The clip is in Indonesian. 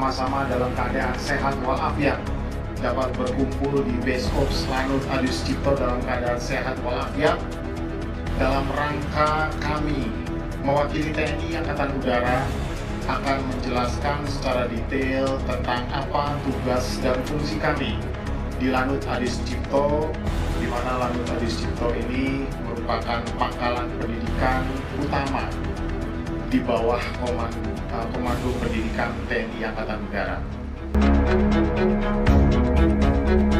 bersama-sama dalam keadaan sehat walafiat, dapat berkumpul di Base Ops Lanut Adi Sucipto dalam keadaan sehat walafiat dalam rangka kami mewakili TNI Angkatan Udara akan menjelaskan secara detail tentang apa tugas dan fungsi kami di Lanut Adi Sucipto, di mana Lanut Adi Sucipto ini merupakan pangkalan pendidikan utama di bawah Komando Pendidikan TNI Angkatan Udara.